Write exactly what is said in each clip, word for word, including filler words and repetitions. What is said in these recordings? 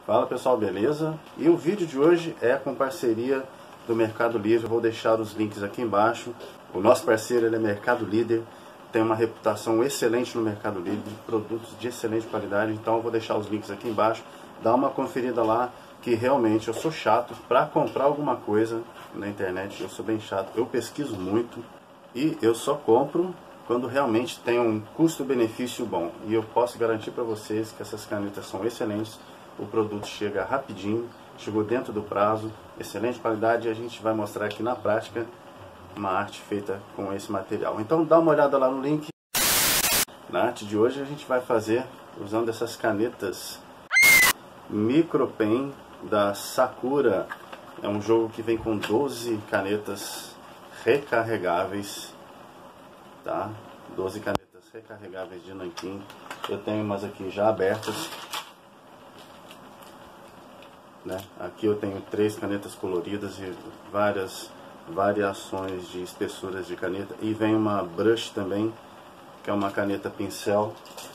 Fala pessoal, beleza? E o vídeo de hoje é com parceria do Mercado Livre. Eu vou deixar os links aqui embaixo. O nosso parceiro ele é Mercado Líder, tem uma reputação excelente no Mercado Livre, produtos de excelente qualidade. Então eu vou deixar os links aqui embaixo. Dá uma conferida lá, que realmente eu sou chato para comprar alguma coisa na internet. Eu sou bem chato, eu pesquiso muito e eu só compro quando realmente tem um custo-benefício bom. E eu posso garantir para vocês que essas canetas são excelentes. O produto chega rapidinho, chegou dentro do prazo, excelente qualidade, e a gente vai mostrar aqui na prática uma arte feita com esse material. Então dá uma olhada lá no link. Na arte de hoje a gente vai fazer usando essas canetas Micro Pen da Sakura. É um jogo que vem com doze canetas recarregáveis, tá? doze canetas recarregáveis de nanquim. Eu tenho umas aqui já abertas. Né? Aqui eu tenho três canetas coloridas e várias variações de espessuras de caneta. E vem uma brush também, que é uma caneta pincel.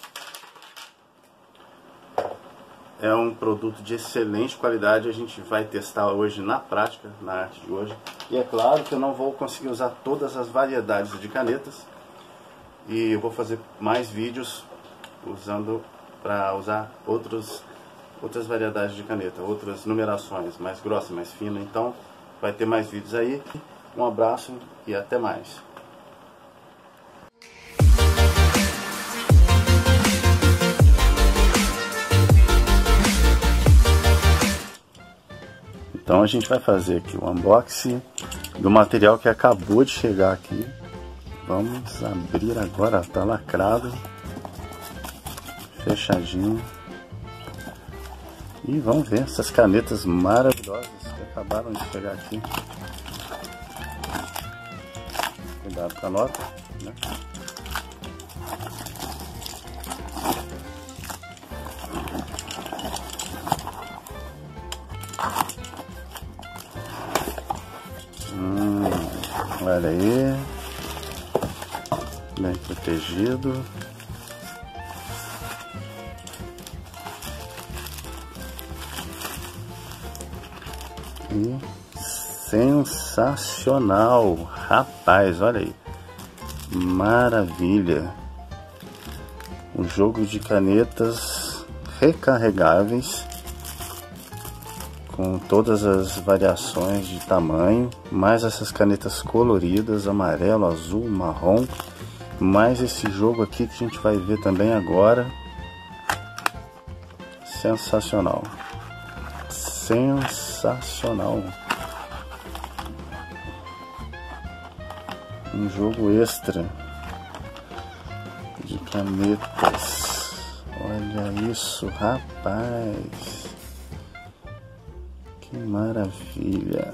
É um produto de excelente qualidade. A gente vai testar hoje na prática, na arte de hoje. E é claro que eu não vou conseguir usar todas as variedades de canetas. E eu vou fazer mais vídeos usando para usar outros outras variedades de caneta, outras numerações, mais grossa, mais fina. Então vai ter mais vídeos aí. Um abraço e até mais. Então a gente vai fazer aqui o unboxing do material que acabou de chegar aqui. Vamos abrir agora, tá lacrado, fechadinho. E vamos ver essas canetas maravilhosas que acabaram de chegar aqui. Cuidado com a nota, né? Hum, olha aí. Bem protegido. E sensacional, rapaz, olha aí, maravilha. Um jogo de canetas recarregáveis com todas as variações de tamanho, mais essas canetas coloridas, amarelo, azul, marrom, mais esse jogo aqui que a gente vai ver também agora. Sensacional. Sensacional. Um jogo extra de canetas. Olha isso, rapaz. Que maravilha.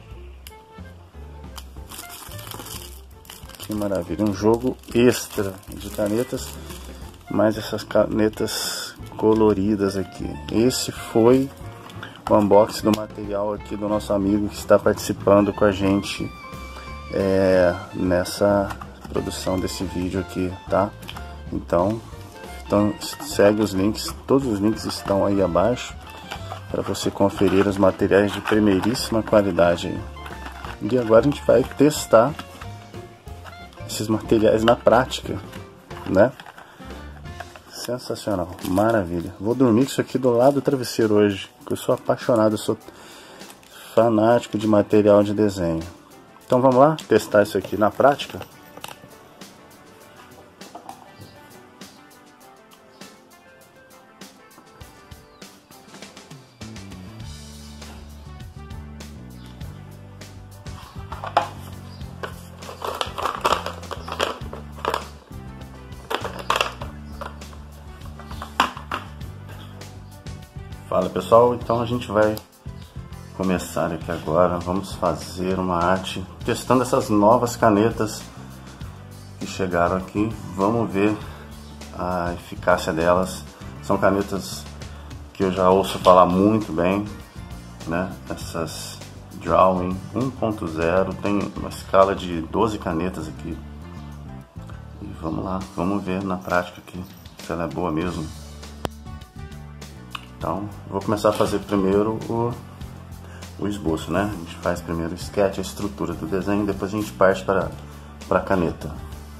Que maravilha. Um jogo extra de canetas, mais essas canetas coloridas aqui. Esse foi o unboxing do material aqui do nosso amigo que está participando com a gente é, nessa produção desse vídeo aqui, tá? Então, então segue os links, todos os links estão aí abaixo para você conferir os materiais de primeiríssima qualidade aí. E agora a gente vai testar esses materiais na prática, né? Sensacional, maravilha. Vou dormir com isso aqui do lado do travesseiro hoje, porque eu sou apaixonado, eu sou fanático de material de desenho. Então vamos lá testar isso aqui na prática? Fala pessoal, então a gente vai começar aqui agora. Vamos fazer uma arte testando essas novas canetas que chegaram aqui. Vamos ver a eficácia delas. São canetas que eu já ouço falar muito bem, né? Essas Drawing um ponto zero, tem uma escala de doze canetas aqui. E vamos lá, vamos ver na prática aqui se ela é boa mesmo. Então, vou começar a fazer primeiro o, o esboço, né? A gente faz primeiro o sketch, a estrutura do desenho, depois a gente parte para, para a caneta.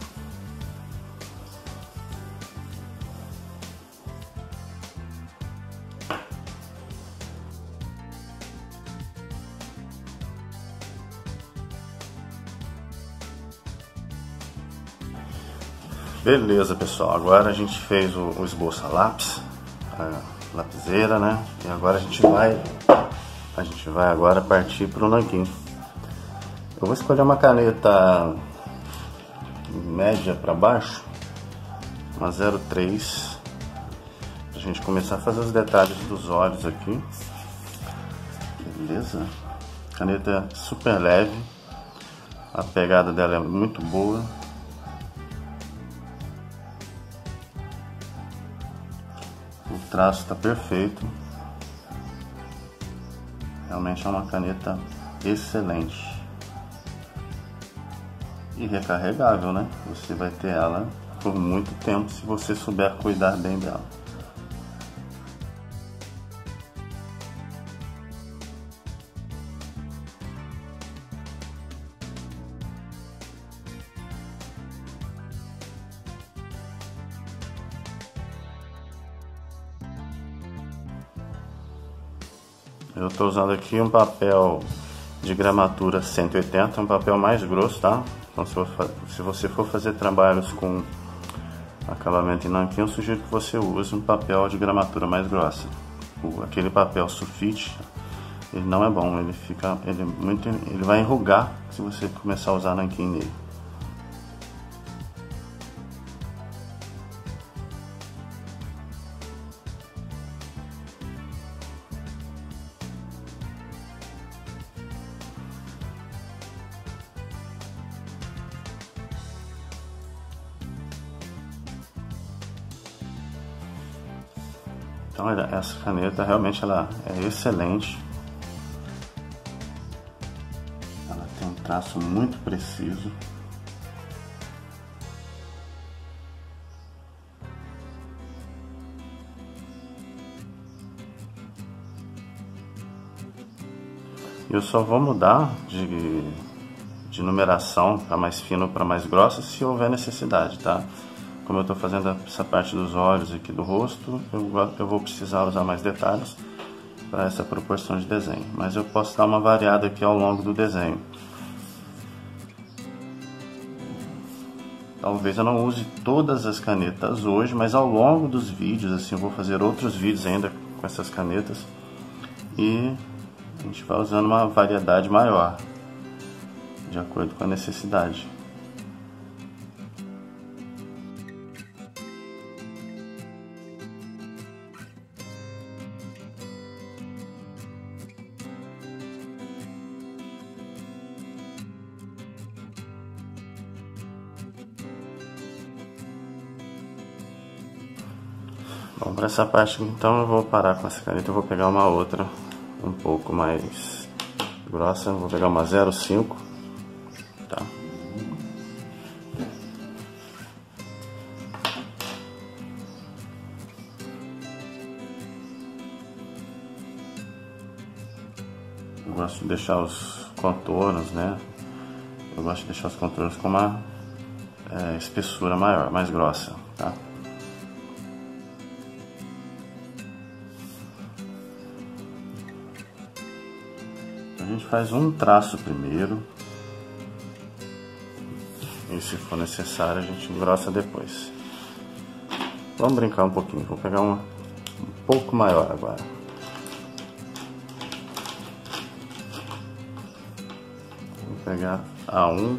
Beleza, pessoal, agora a gente fez o, o esboço a lápis, a lapiseira, né? E agora a gente vai a gente vai agora partir para o nanquim. Eu vou escolher uma caneta média para baixo, uma zero três, para a gente começar a fazer os detalhes dos olhos aqui. Beleza? Caneta super leve, a pegada dela é muito boa. O traço está perfeito. Realmente é uma caneta excelente. E recarregável, né? Você vai ter ela por muito tempo se você souber cuidar bem dela. Eu estou usando aqui um papel de gramatura cento e oitenta, um papel mais grosso, tá? Então se, for, se você for fazer trabalhos com acabamento em nanquim, eu sugiro que você use um papel de gramatura mais grossa. O, aquele papel sulfite, ele não é bom, ele fica, ele, muito, ele vai enrugar se você começar a usar nanquim nele. Então essa caneta realmente ela é excelente. Ela tem um traço muito preciso. Eu só vou mudar de, de numeração para mais fino ou para mais grossa se houver necessidade, tá? Como eu estou fazendo essa parte dos olhos aqui do rosto, eu, eu vou precisar usar mais detalhes para essa proporção de desenho. Mas eu posso dar uma variada aqui ao longo do desenho. Talvez eu não use todas as canetas hoje, mas ao longo dos vídeos, assim, eu vou fazer outros vídeos ainda com essas canetas. E a gente vai usando uma variedade maior, de acordo com a necessidade. Bom, para essa parte então eu vou parar com essa caneta, eu vou pegar uma outra um pouco mais grossa, eu vou pegar uma zero cinco, tá? Eu gosto de deixar os contornos, né? Eu gosto de deixar os contornos com uma é, espessura maior, mais grossa, tá? A gente faz um traço primeiro e se for necessário a gente engrossa depois. Vamos brincar um pouquinho, vou pegar uma um pouco maior agora. Vou pegar a um,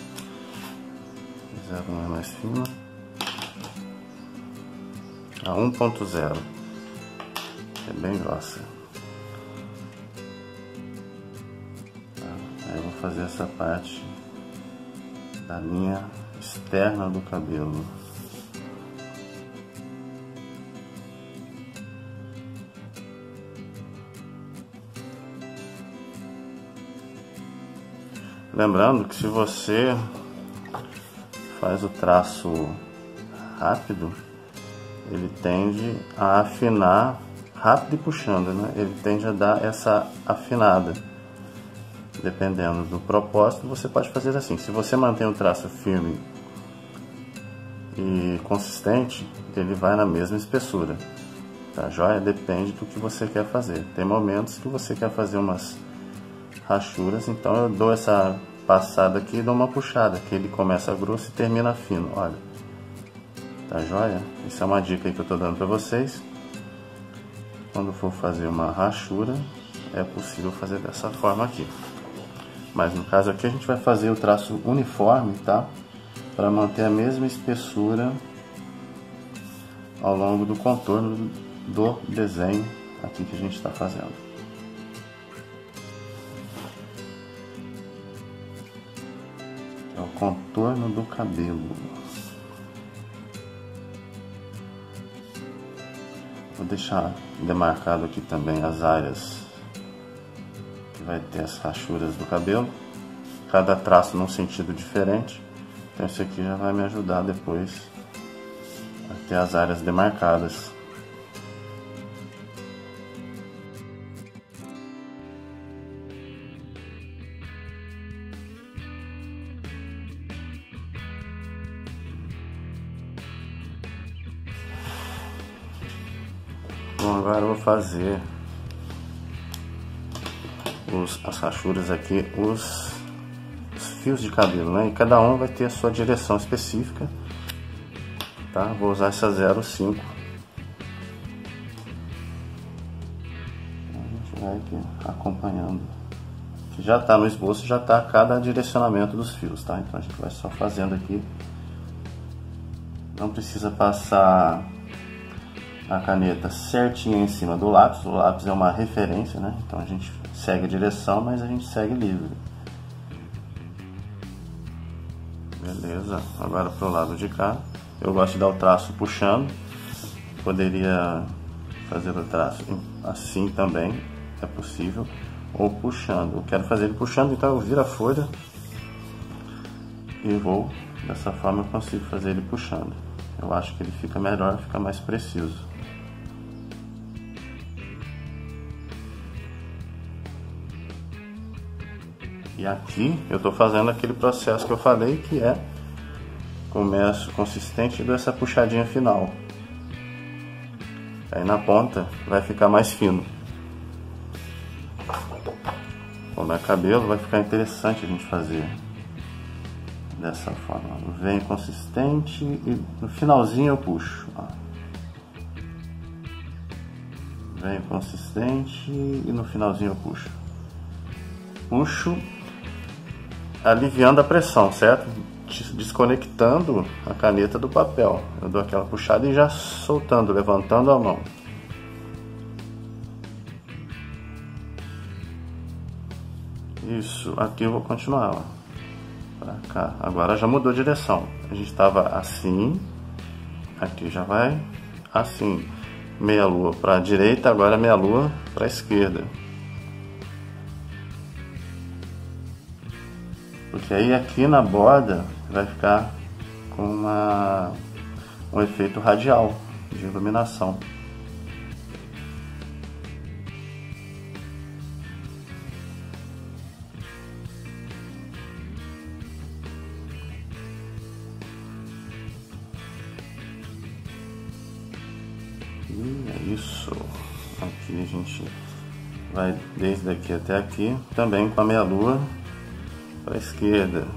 zero um é mais fina, a um ponto zero, é bem grossa. Aí eu vou fazer essa parte da linha externa do cabelo. Lembrando que se você faz o traço rápido, ele tende a afinar rápido e puxando, né? Ele tende a dar essa afinada. Dependendo do propósito, você pode fazer assim. Se você mantém o traço firme e consistente, ele vai na mesma espessura. Tá joia? Depende do que você quer fazer. Tem momentos que você quer fazer umas rachuras, então eu dou essa passada aqui e dou uma puxada, que ele começa grosso e termina fino. Olha. Tá joia? Isso é uma dica aí que eu tô dando pra vocês. Quando for fazer uma rachura, é possível fazer dessa forma aqui. Mas no caso aqui a gente vai fazer o traço uniforme, tá? Para manter a mesma espessura ao longo do contorno do desenho aqui que a gente está fazendo. É o contorno do cabelo. Vou deixar demarcado aqui também as áreas que vai ter as rachuras do cabelo. Cada traço num sentido diferente. Então isso aqui já vai me ajudar depois a ter as áreas demarcadas. Bom, agora eu vou fazer os, as rachuras aqui, os, os fios de cabelo, né? E cada um vai ter a sua direção específica, tá? Vou usar essa zero cinco. A gente vai aqui acompanhando. Que já está no esboço, já está cada direcionamento dos fios, tá? Então a gente vai só fazendo aqui. Não precisa passar a caneta certinha em cima do lápis. O lápis é uma referência, né? Então a gente segue a direção, mas a gente segue livre. Beleza, agora pro lado de cá. Eu gosto de dar o traço puxando. Poderia fazer o traço assim também, é possível. Ou puxando. Eu quero fazer ele puxando, então eu viro a folha e vou. Dessa forma eu consigo fazer ele puxando. Eu acho que ele fica melhor, fica mais preciso. E aqui eu estou fazendo aquele processo que eu falei, que é começo consistente e dou essa puxadinha final. Aí na ponta vai ficar mais fino. Quando é cabelo vai ficar interessante a gente fazer dessa forma. Vem consistente e no finalzinho eu puxo. Ó. Vem consistente e no finalzinho eu puxo. Puxo aliviando a pressão, certo? Desconectando a caneta do papel. Eu dou aquela puxada e já soltando, levantando a mão. Isso, aqui eu vou continuar, ó. Pra cá. Agora já mudou a direção. A gente estava assim, aqui já vai assim. Meia lua para a direita, agora meia lua para a esquerda. Porque aí aqui na borda vai ficar com uma, um efeito radial de iluminação. E é isso. Aqui a gente vai desde aqui até aqui, também com a meia lua para a esquerda.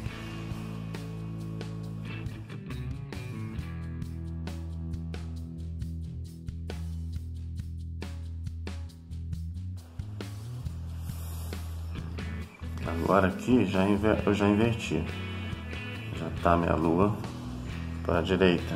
Agora aqui já inver... eu já inverti. Já tá a minha lua para a direita.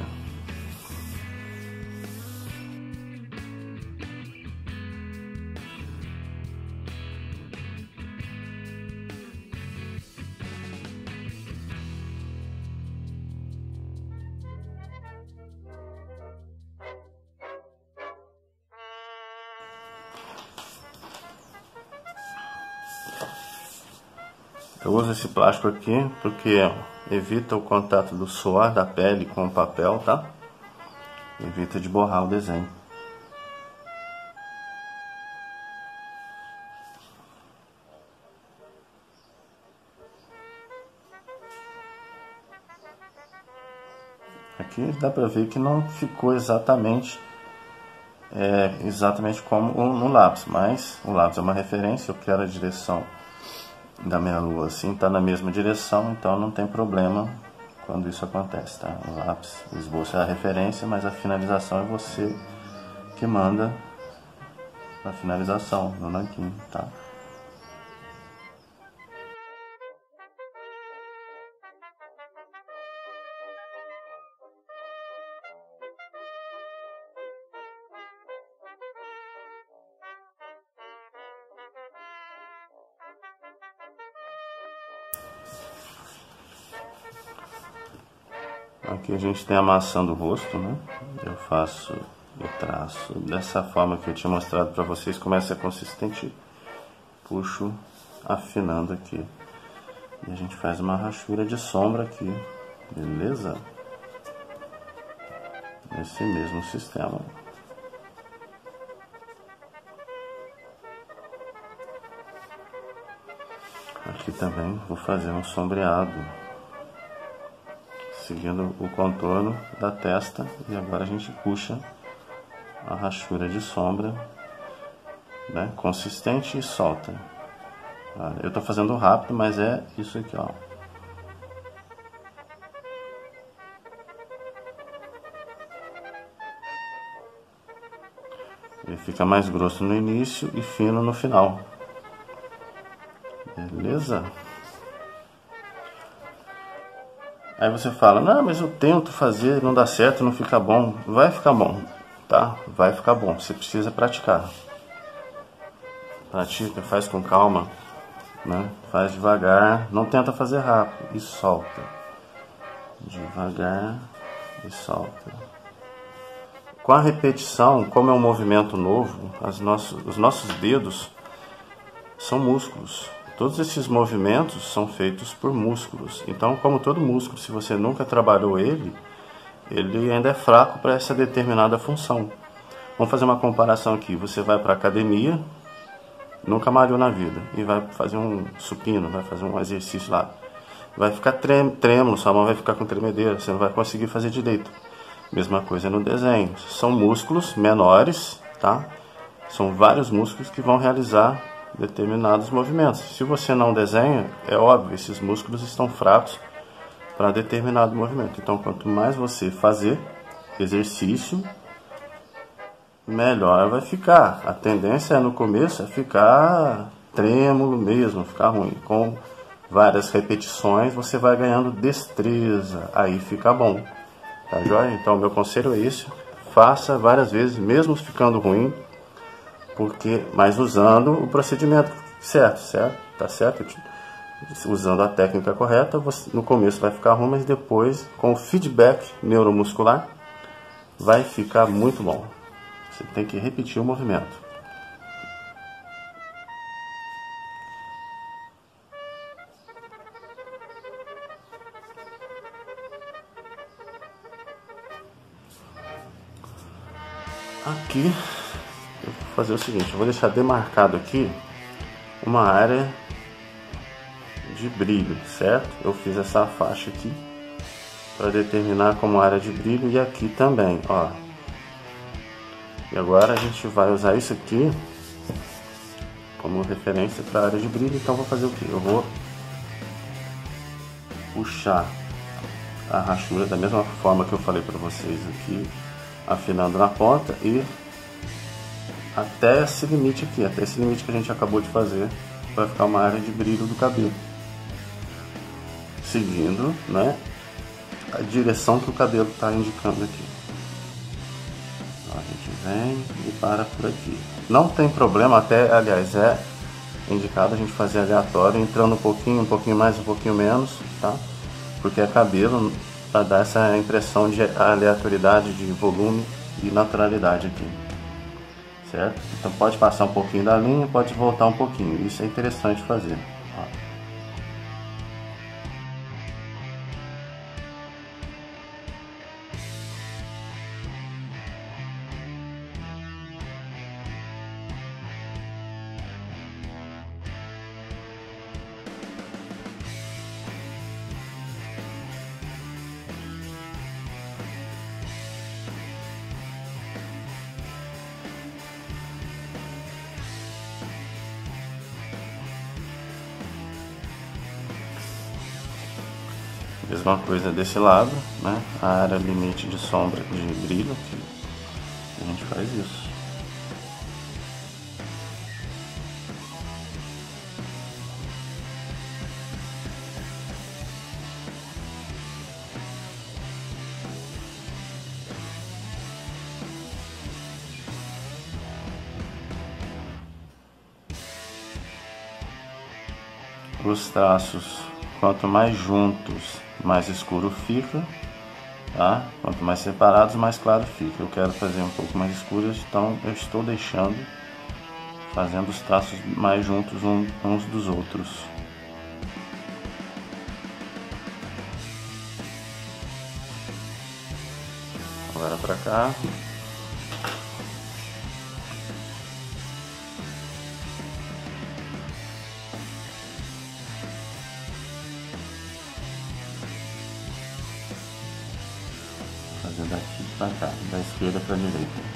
Eu uso esse plástico aqui porque evita o contato do suor da pele com o papel, tá? Evita de borrar o desenho. Aqui dá para ver que não ficou exatamente é, exatamente como no lápis, mas o lápis é uma referência, eu quero a direção da minha lua assim, está na mesma direção, então não tem problema quando isso acontece, tá? O lápis, o esboço é a referência, mas a finalização é você que manda a finalização no nanquim, tá? Aqui a gente tem a maçã do rosto, né? Eu faço, eu traço dessa forma que eu tinha mostrado para vocês, como é ser consistente, puxo afinando aqui. E a gente faz uma rachura de sombra aqui, beleza? Nesse mesmo sistema. Aqui também vou fazer um sombreado, seguindo o contorno da testa, e agora a gente puxa a rachura de sombra, né, consistente, e solta. Eu estou fazendo rápido, mas é isso aqui, ó. Ele fica mais grosso no início e fino no final. Beleza? Aí você fala, não, mas eu tento fazer, não dá certo, não fica bom. Vai ficar bom, tá? Vai ficar bom, você precisa praticar. Pratica, faz com calma, né? Faz devagar, não tenta fazer rápido, e solta. Devagar e solta. Com a repetição, como é um movimento novo, as nossos, os nossos dedos são músculos. Todos esses movimentos são feitos por músculos. Então, como todo músculo, se você nunca trabalhou ele, ele ainda é fraco para essa determinada função. Vamos fazer uma comparação aqui. Você vai para a academia, nunca malhou na vida, e vai fazer um supino, vai fazer um exercício lá. Vai ficar trêmulo, sua mão vai ficar com tremedeira, você não vai conseguir fazer direito. Mesma coisa no desenho. São músculos menores, tá? São vários músculos que vão realizar determinados movimentos. Se você não desenha, é óbvio, esses músculos estão fracos para determinado movimento. Então, quanto mais você fazer exercício, melhor vai ficar. A tendência é, no começo, é ficar trêmulo mesmo, ficar ruim. Com várias repetições, você vai ganhando destreza, aí fica bom. Tá joia? Então, meu conselho é esse: faça várias vezes, mesmo ficando ruim, porque, mas usando o procedimento certo, certo? Tá certo? Usando a técnica correta, você, no começo vai ficar ruim, mas depois, com o feedback neuromuscular, vai ficar muito bom. Você tem que repetir o movimento. Aqui, eu vou fazer o seguinte, eu vou deixar demarcado aqui uma área de brilho, certo? Eu fiz essa faixa aqui para determinar como área de brilho, e aqui também, ó. E agora a gente vai usar isso aqui como referência para a área de brilho. Então vou fazer o que? Eu vou puxar a rachura da mesma forma que eu falei para vocês aqui, afinando na ponta, e até esse limite aqui, até esse limite que a gente acabou de fazer, vai ficar uma área de brilho do cabelo, seguindo, né, a direção que o cabelo está indicando aqui. Então, a gente vem e para por aqui. Não tem problema, até, aliás, é indicado a gente fazer aleatório, entrando um pouquinho, um pouquinho mais, um pouquinho menos, tá? Porque é cabelo, para dar essa impressão de aleatoriedade, de volume e naturalidade aqui, certo? Então pode passar um pouquinho da linha, pode voltar um pouquinho, isso é interessante fazer. Ó. Mesma coisa desse lado, né? A área limite de sombra de brilho, que a gente faz isso. Os traços, quanto mais juntos, mais escuro fica, tá? Quanto mais separados, mais claro fica. Eu quero fazer um pouco mais escuros, então eu estou deixando, fazendo os traços mais juntos uns dos outros. Agora para cá. Fazer daqui para cá, da esquerda para a direita.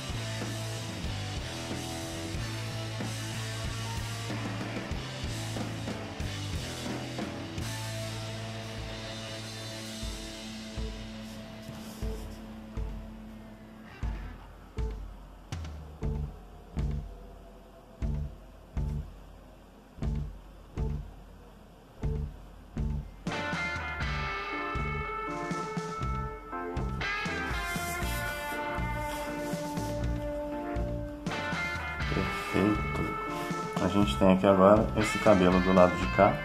Perfeito. A gente tem aqui agora esse cabelo do lado de cá.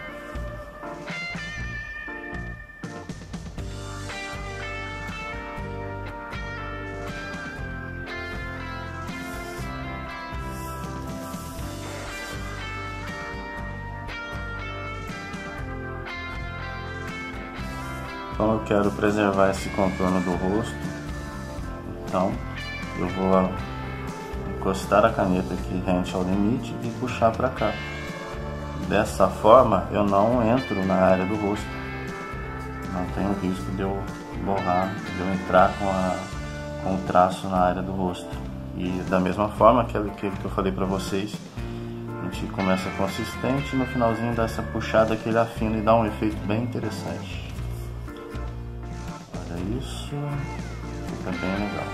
Então eu quero preservar esse contorno do rosto, então eu vou encostar a caneta aqui rente ao limite e puxar para cá. Dessa forma eu não entro na área do rosto, não tenho risco de eu borrar, de eu entrar com, a, com o traço na área do rosto. E da mesma forma que, que, que eu falei para vocês, a gente começa consistente e no finalzinho dá essa puxada que ele afina e dá um efeito bem interessante. Olha isso, fica bem legal.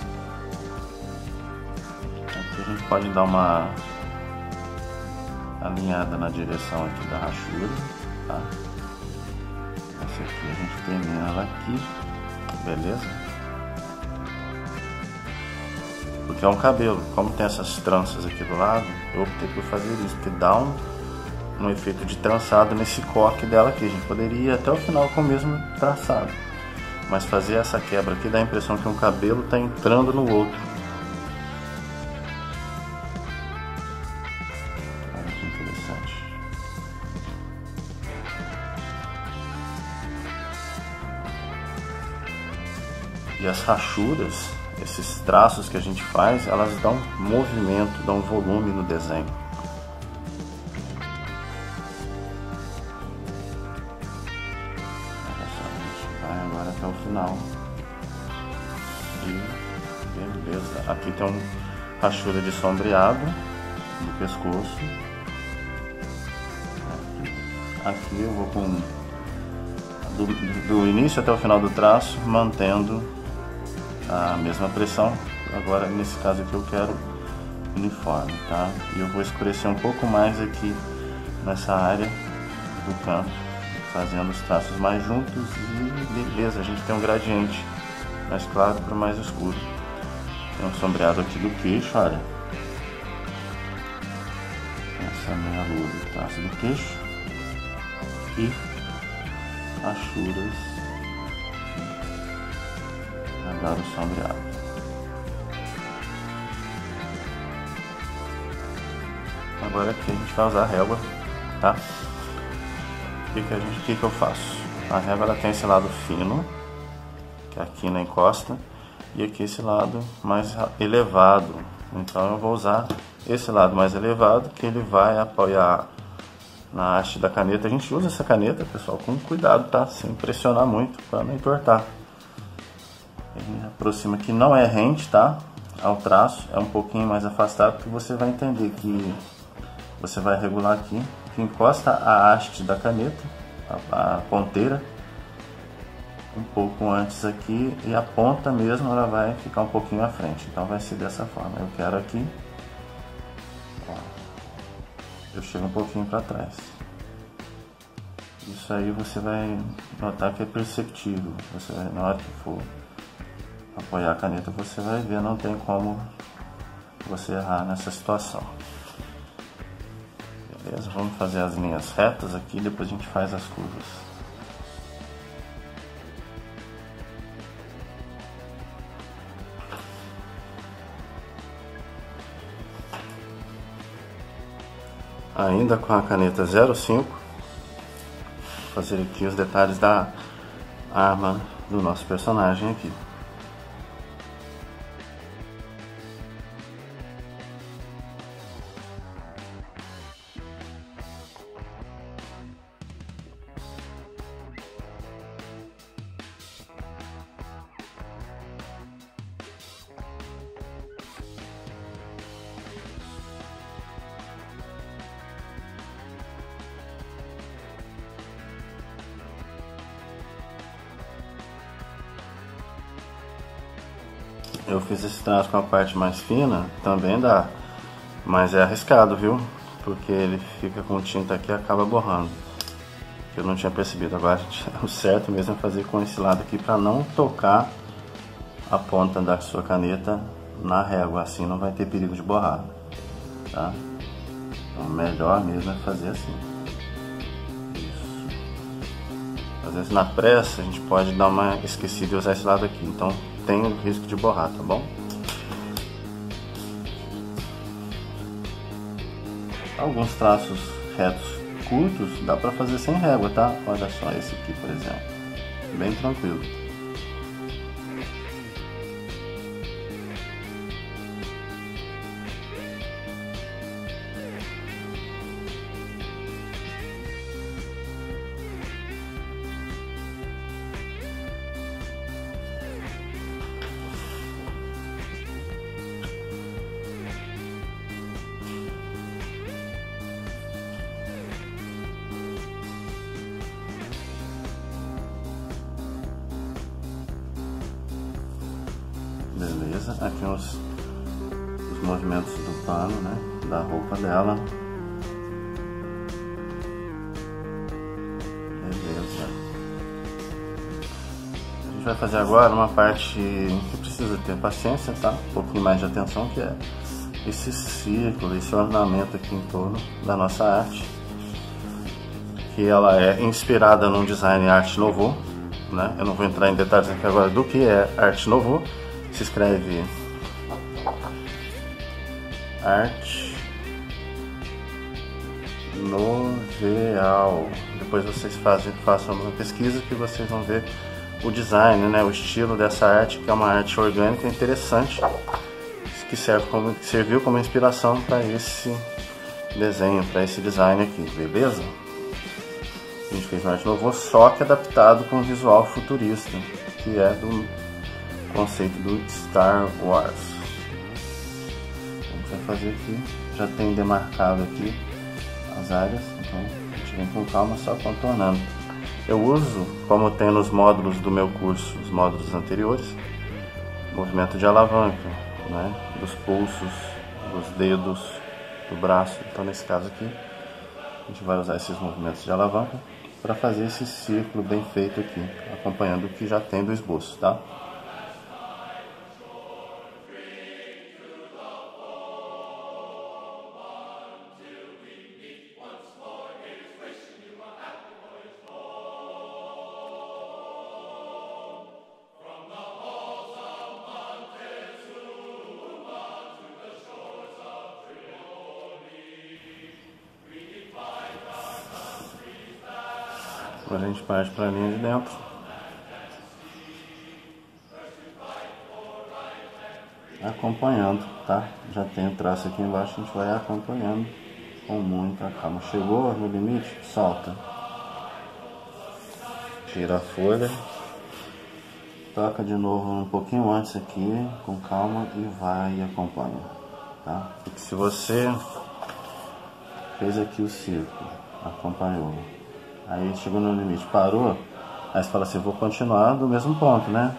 Aqui a gente pode dar uma alinhada na direção aqui da rachura, tá? Essa aqui a gente termina ela aqui, beleza? Porque é um cabelo, como tem essas tranças aqui do lado, eu optei por fazer isso, porque dá um, um efeito de trançado nesse coque dela aqui. A gente poderia ir até o final com o mesmo traçado, mas fazer essa quebra aqui dá a impressão que um cabelo está entrando no outro. Olha que interessante. E as rachuras, esses traços que a gente faz, elas dão movimento, dão volume no desenho. Olha só, a gente vai agora até o final. E beleza. Aqui tem uma rachura de sombreado no pescoço. Aqui, aqui eu vou com do, do início até o final do traço, mantendo a mesma pressão. Agora nesse caso aqui eu quero uniforme, tá? E eu vou escurecer um pouco mais aqui nessa área do canto, fazendo os traços mais juntos e beleza, a gente tem um gradiente mais claro para o mais escuro. Tem um sombreado aqui do queixo, olha. Essa minha luz do traço do queixo e rachuras para dar o sombreado. Agora aqui a gente vai usar a régua, tá? O que que, a gente, o que que eu faço? A régua ela tem esse lado fino, que é aqui na encosta, e aqui esse lado mais elevado. Então eu vou usar esse lado mais elevado, que ele vai apoiar na haste da caneta. A gente usa essa caneta, pessoal, com cuidado, tá? Sem pressionar muito, para não entortar. Ele aproxima aqui, não é rente, tá? Ao traço, é um pouquinho mais afastado, porque você vai entender que você vai regular aqui, que encosta a haste da caneta, a, a ponteira, um pouco antes aqui e a ponta mesmo ela vai ficar um pouquinho à frente, então vai ser dessa forma. Eu quero aqui, ó, eu chego um pouquinho para trás. Isso aí você vai notar que é perceptível. Você vai, na hora que for apoiar a caneta, você vai ver, não tem como você errar nessa situação. Beleza? Vamos fazer as linhas retas aqui, depois a gente faz as curvas. Ainda com a caneta zero cinco, vou fazer aqui os detalhes da arma do nosso personagem aqui. Eu fiz esse traço com a parte mais fina, também dá, mas é arriscado, viu? Porque ele fica com tinta aqui e acaba borrando. Eu não tinha percebido, agora o certo mesmo é fazer com esse lado aqui para não tocar a ponta da sua caneta na régua, assim não vai ter perigo de borrar, tá? Então melhor mesmo é fazer assim. Isso. Às vezes na pressa a gente pode dar uma esquecida e usar esse lado aqui, então tem o risco de borrar, tá bom? Alguns traços retos curtos dá pra fazer sem régua, tá? Olha só esse aqui, por exemplo, bem tranquilo. Beleza, aqui os, os movimentos do pano, né, da roupa dela. Beleza. A gente vai fazer agora uma parte que precisa ter paciência, tá? Um pouquinho mais de atenção, que é esse círculo, esse ornamento aqui em torno da nossa arte. Que ela é inspirada num design Art Nouveau, né? Eu não vou entrar em detalhes aqui agora do que é Art Nouveau. Se escreve Art Nouveau. Depois vocês fazem, façam uma pesquisa que vocês vão ver o design, né, o estilo dessa arte, que é uma arte orgânica interessante, que serve como, serviu como inspiração para esse desenho, para esse design aqui, beleza? A gente fez um Art Nouveau, só que adaptado com um visual futurista, que é do conceito do Star Wars. A gente vai fazer aqui, já tem demarcado aqui as áreas, então a gente vem com calma só contornando. Eu uso, como tem nos módulos do meu curso, os módulos anteriores, movimento de alavanca, né, dos pulsos, dos dedos, do braço. Então nesse caso aqui, a gente vai usar esses movimentos de alavanca para fazer esse círculo bem feito aqui, acompanhando o que já tem do esboço, tá? Agora a gente parte para a linha de dentro. Acompanhando, tá? Já tem o traço aqui embaixo, a gente vai acompanhando com muita calma. Chegou no limite, solta. Tira a folha. Toca de novo um pouquinho antes aqui, com calma, e vai e acompanha, tá? Porque se você fez aqui o círculo, acompanhou, aí chegou no limite, parou, Aí você fala assim, vou continuar do mesmo ponto, né?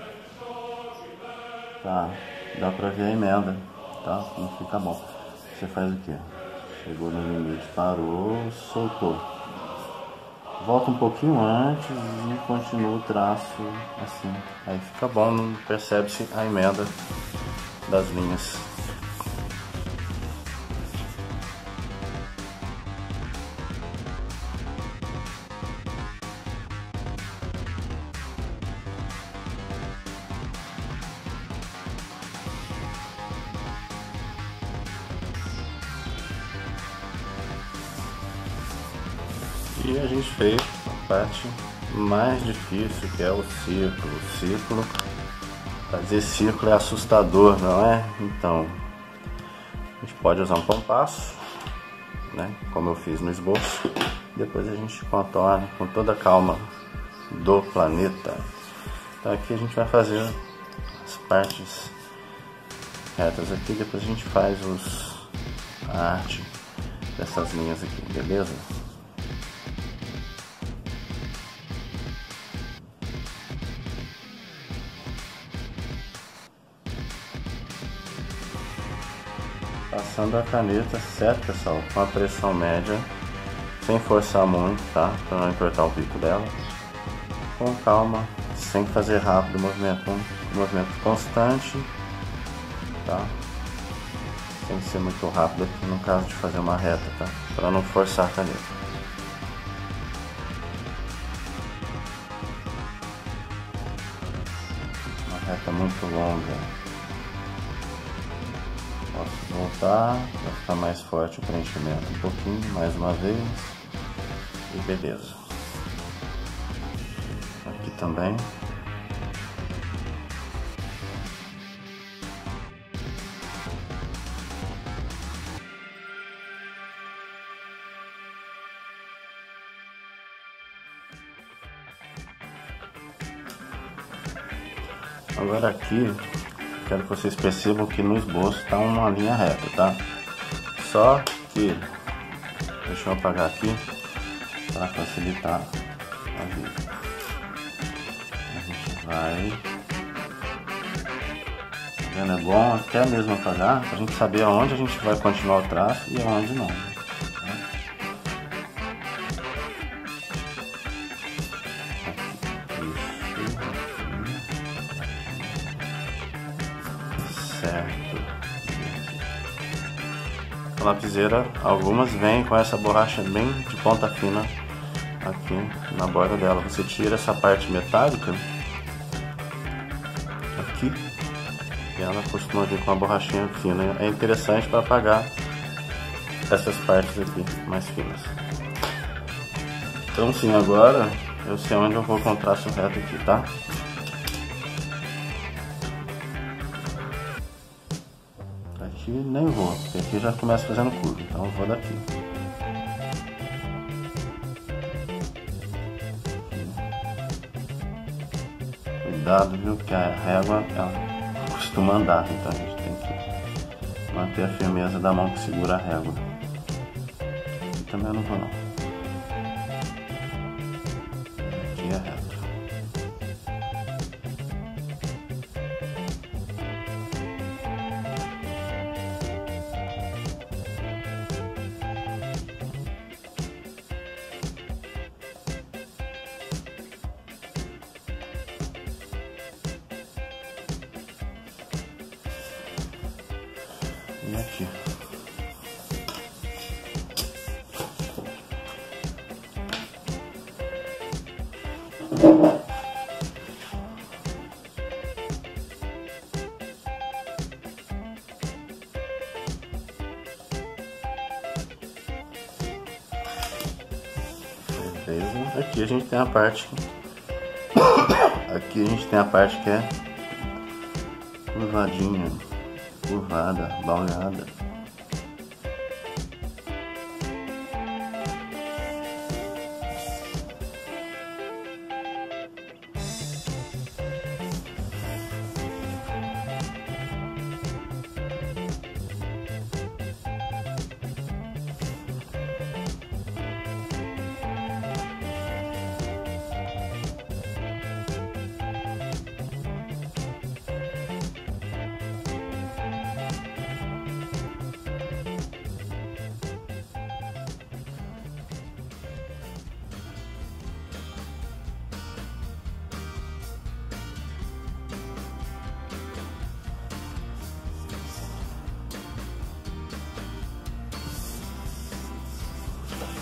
Tá, dá pra ver a emenda, tá? Não fica bom. Você faz o quê? Chegou no limite, parou, soltou. Volta um pouquinho antes e continua o traço assim. Aí fica bom, não percebe-se a emenda das linhas. E a gente fez a parte mais difícil, que é o círculo. O círculo, fazer círculo é assustador, não é? Então, a gente pode usar um compasso, né? Como eu fiz no esboço. Depois a gente contorna com toda a calma do planeta. Então aqui a gente vai fazer as partes retas aqui, depois a gente faz os, a arte dessas linhas aqui, beleza? Passando a caneta, certo, pessoal, com a pressão média, sem forçar muito, tá? Para não entortar o bico dela. Com calma, sem fazer rápido o movimento, um movimento constante, tá? Tem que ser muito rápido aqui no caso de fazer uma reta, tá? Para não forçar a caneta. Uma reta muito longa. Posso voltar para ficar mais forte o preenchimento um pouquinho, mais uma vez, e beleza. Aqui também. Agora aqui, quero que vocês percebam que no esboço está uma linha reta, tá? Só que, deixa eu apagar aqui para facilitar a vida. A gente vai, tá vendo? É bom até mesmo apagar para a gente saber aonde a gente vai continuar o traço e aonde não. Certo. A lapiseira, algumas vêm com essa borracha bem de ponta fina aqui na borda dela. Você tira essa parte metálica aqui e ela costuma vir com uma borrachinha fina. É interessante para apagar essas partes aqui mais finas. Então sim, agora eu sei onde eu vou com o traço reto aqui, tá? Aqui nem vou, porque aqui já começa fazendo curva, então eu vou daqui. Cuidado, viu, que a régua ela costuma andar, então a gente tem que manter a firmeza da mão que segura a régua. Aqui também eu não vou não. Aqui é reto. E aqui. Beleza. Aqui a gente tem a parte. Aqui a gente tem a parte que é curvadinha. Curvada, balneada.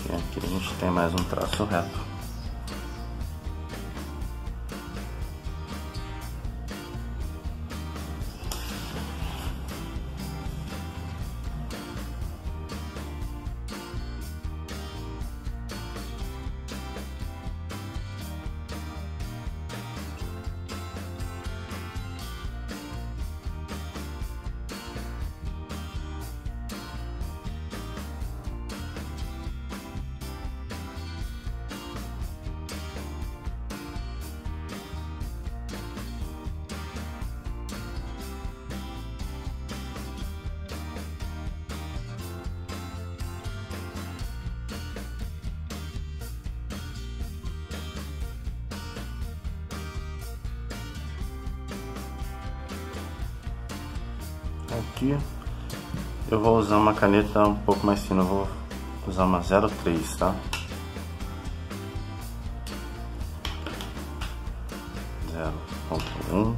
E aqui a gente tem mais um traço reto. Aqui eu vou usar uma caneta um pouco mais fina, eu vou usar uma zero três, tá? zero ponto um.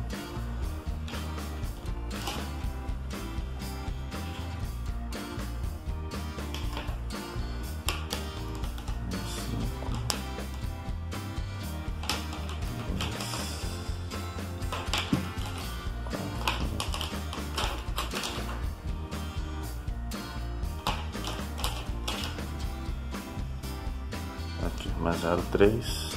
Aqui, mais zero três.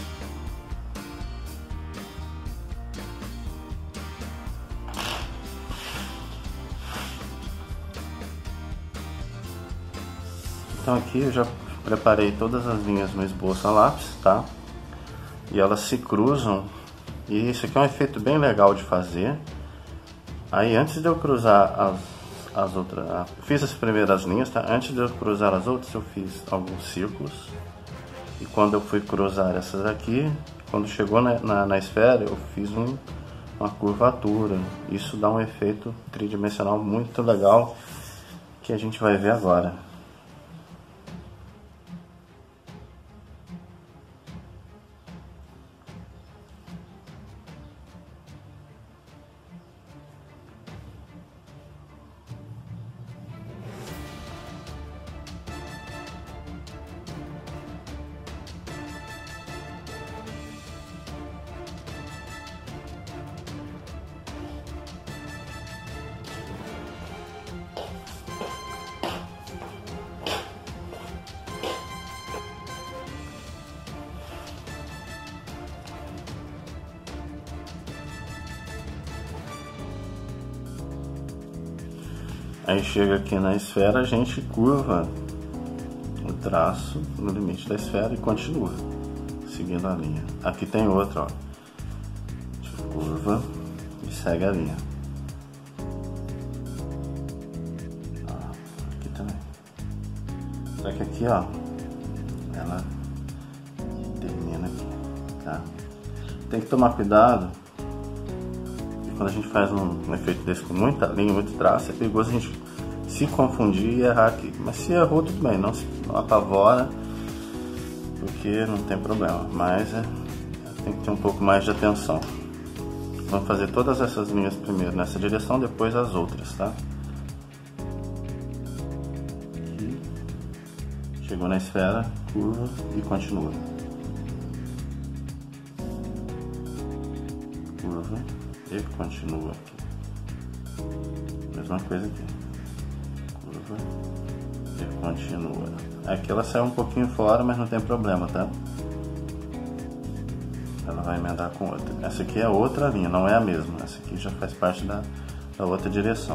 Então aqui eu já preparei todas as linhas no esboço a lápis, tá? E elas se cruzam. E isso aqui é um efeito bem legal de fazer. Aí antes de eu cruzar as, as outras... Fiz as primeiras linhas, tá? Antes de eu cruzar as outras eu fiz alguns círculos. E quando eu fui cruzar essas aqui, quando chegou na, na, na esfera, eu fiz um, uma curvatura. Isso dá um efeito tridimensional muito legal, que a gente vai ver agora. Aí chega aqui na esfera, a gente curva o traço no limite da esfera e continua seguindo a linha. Aqui tem outra, ó. A gente curva e segue a linha. Ó, aqui também. Só que aqui, ó, ela termina aqui, tá? Tem que tomar cuidado. Quando a gente faz um, um efeito desse com muita linha, muito traço, é perigoso a gente se confundir e errar aqui. Mas se errou, tudo bem, não se não apavora, porque não tem problema. Mas é, tem que ter um pouco mais de atenção. Vamos fazer todas essas linhas primeiro nessa direção, depois as outras, tá? Aqui. Chegou na esfera, curva e continua. Curva. E continua aqui. Mesma coisa aqui. Curva. E continua. Aqui ela saiu um pouquinho fora, mas não tem problema, tá? Ela vai emendar com outra. Essa aqui é outra linha, não é a mesma. Essa aqui já faz parte da, da outra direção.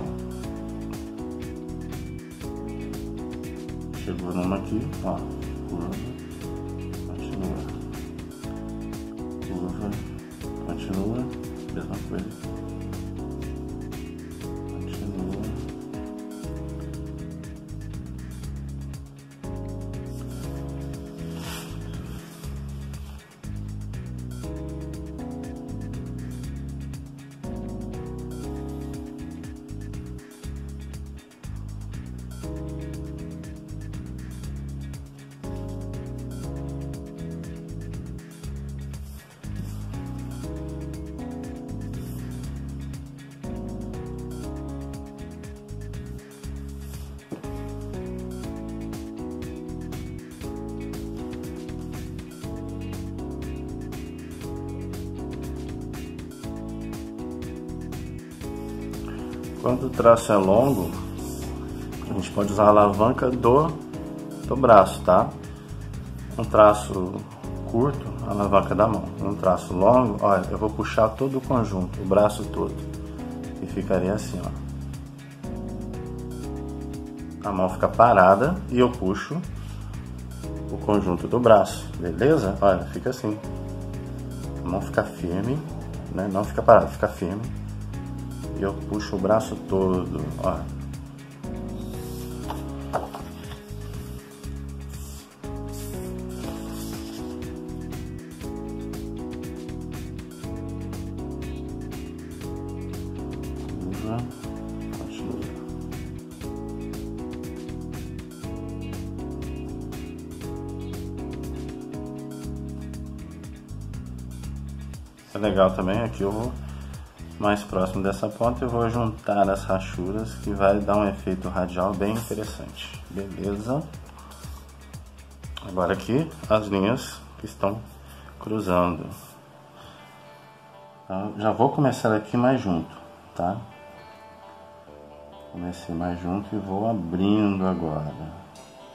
Chegou numa aqui, ó. Curva. Continua. Curva. Continua. Mesma coisa. Continua. Quando o traço é longo, a gente pode usar a alavanca do, do braço, tá? Um traço curto, a alavanca da mão. Um traço longo, olha, eu vou puxar todo o conjunto, o braço todo. E ficaria assim, ó. A mão fica parada e eu puxo o conjunto do braço, beleza? Olha, fica assim. A mão fica firme, né? Não fica parada, fica firme. E eu puxo o braço todo, ó. Continua. É legal também, aqui eu vou mais próximo dessa ponta, eu vou juntar as rachuras, que vai dar um efeito radial bem interessante. Beleza? Agora aqui as linhas que estão cruzando. Então, já vou começar aqui mais junto, tá? Comecei mais junto e vou abrindo agora.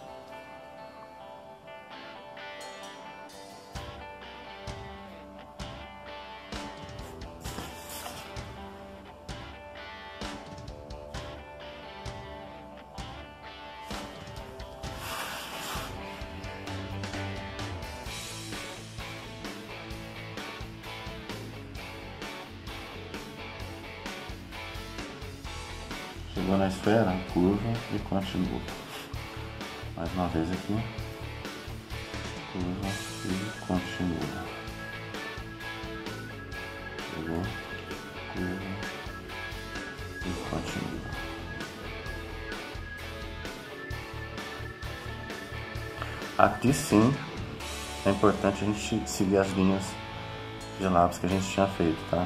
Chegou na esfera, curva e continua. Mais uma vez aqui. Curva e continua. Chegou, curva e continua. Aqui sim é importante a gente seguir as linhas de lápis que a gente tinha feito, tá?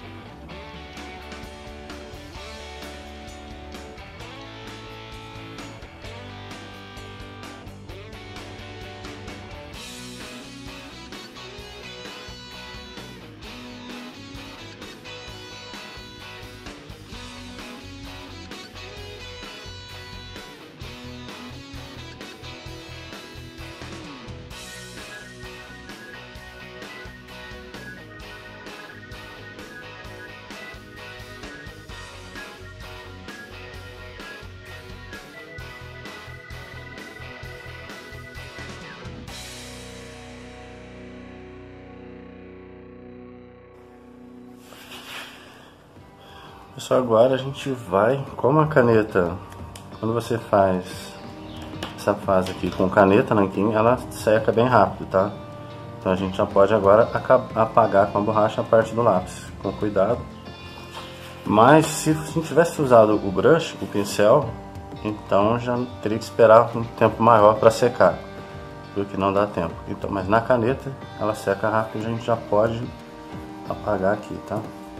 Pessoal, agora a gente vai, como a caneta, quando você faz essa fase aqui com caneta nanquim, ela seca bem rápido, tá? Então a gente já pode agora apagar com a borracha a parte do lápis, com cuidado. Mas se a gente tivesse usado o brush, o pincel, então já teria que esperar um tempo maior para secar, porque não dá tempo. Então, mas na caneta ela seca rápido e a gente já pode apagar aqui, tá?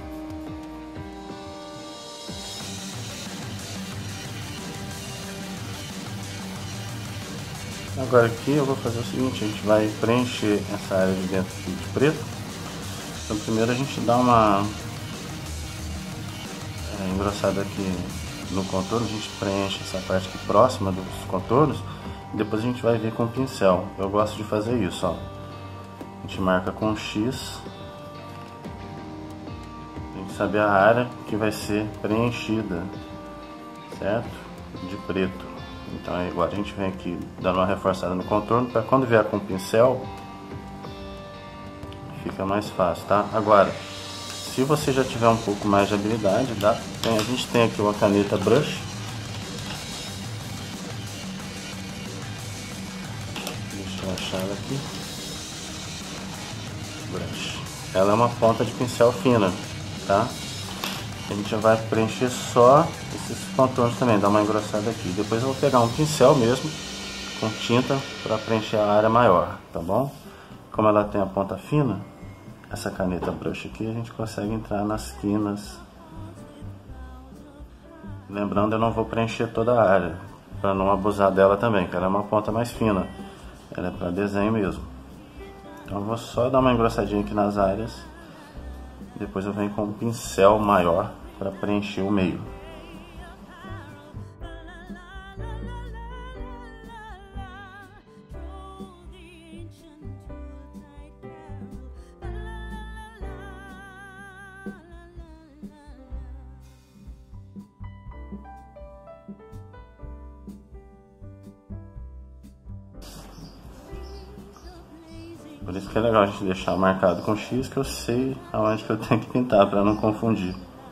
Agora aqui eu vou fazer o seguinte, a gente vai preencher essa área de dentro aqui de preto. Então primeiro a gente dá uma é, engrossada aqui no contorno, a gente preenche essa parte aqui próxima dos contornos, e depois a gente vai vir com o pincel. Eu gosto de fazer isso, ó. A gente marca com X, a gente sabe a área que vai ser preenchida, certo? De preto. Então agora a gente vem aqui dando uma reforçada no contorno, para quando vier com o pincel fica mais fácil, tá? Agora, se você já tiver um pouco mais de habilidade, dá, tem, a gente tem aqui uma caneta brush. Deixa eu achar ela aqui. Brush. Ela é uma ponta de pincel fina, tá? A gente já vai preencher só esses contornos também, dar uma engrossada aqui. Depois eu vou pegar um pincel mesmo, com tinta, para preencher a área maior, tá bom? Como ela tem a ponta fina, essa caneta brush aqui, a gente consegue entrar nas quinas. Lembrando, eu não vou preencher toda a área, para não abusar dela também, que ela é uma ponta mais fina. Ela é para desenho mesmo. Então eu vou só dar uma engrossadinha aqui nas áreas. Depois eu venho com um pincel maior para preencher o meio. Por isso que é legal a gente deixar marcado com X, que eu sei aonde que eu tenho que pintar para não confundir.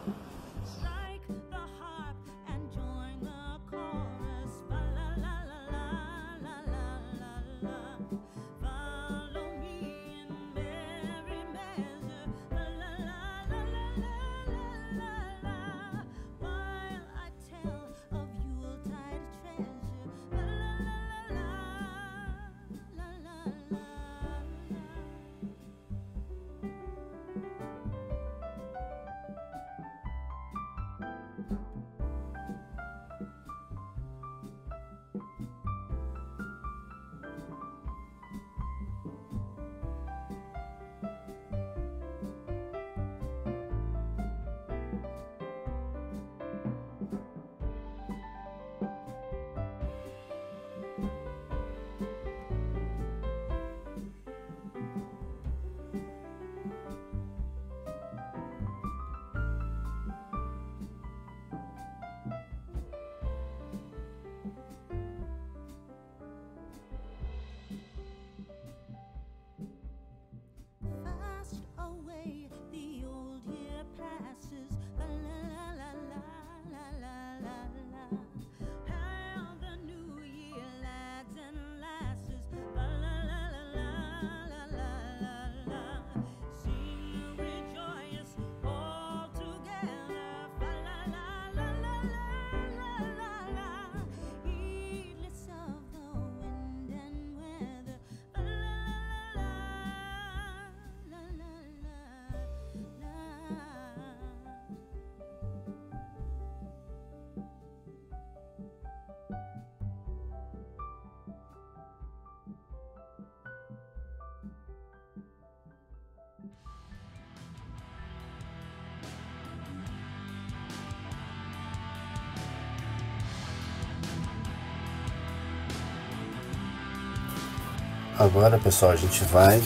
Agora, pessoal, a gente vai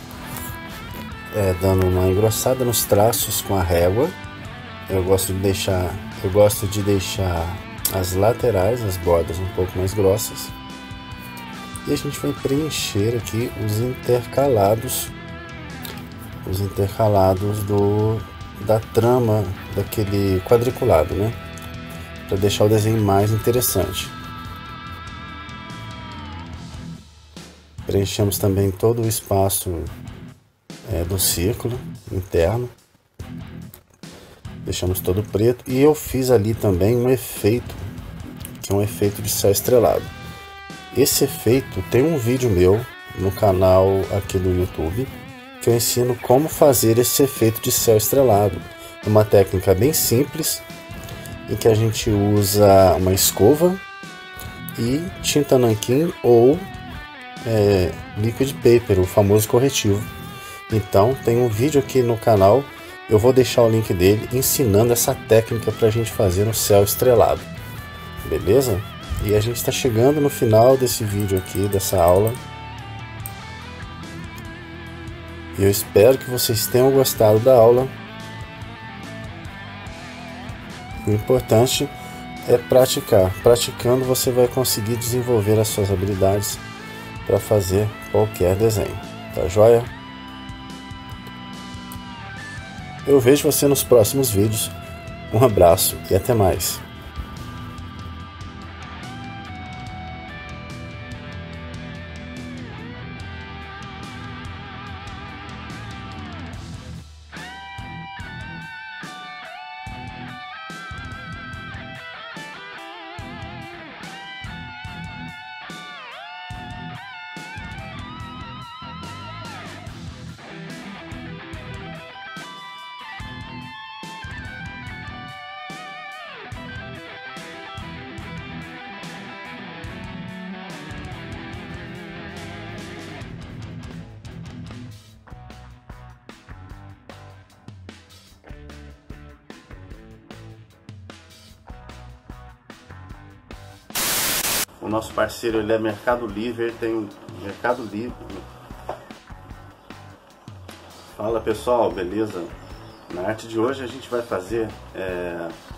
é, dando uma engrossada nos traços com a régua. Eu gosto de deixar, eu gosto de deixar as laterais, as bordas um pouco mais grossas. E a gente vai preencher aqui os intercalados, os intercalados do da trama daquele quadriculado, né? Para deixar o desenho mais interessante. Preenchemos também todo o espaço é, do círculo interno. Deixamos todo preto. E eu fiz ali também um efeito, que é um efeito de céu estrelado. Esse efeito tem um vídeo meu no canal aqui do YouTube, que eu ensino como fazer esse efeito de céu estrelado. Uma técnica bem simples, em que a gente usa uma escova e tinta nanquim ou É, liquid paper, o famoso corretivo. Então tem um vídeo aqui no canal, eu vou deixar o link dele ensinando essa técnica para a gente fazer no céu estrelado, beleza? E a gente está chegando no final desse vídeo aqui, dessa aula. Eu espero que vocês tenham gostado da aula. O importante é praticar. Praticando você vai conseguir desenvolver as suas habilidades para fazer qualquer desenho, tá joia? Eu vejo você nos próximos vídeos. Um abraço e até mais. O nosso parceiro, ele é Mercado Livre, ele tem um Mercado Livre. Fala pessoal, beleza? Na arte de hoje a gente vai fazer é,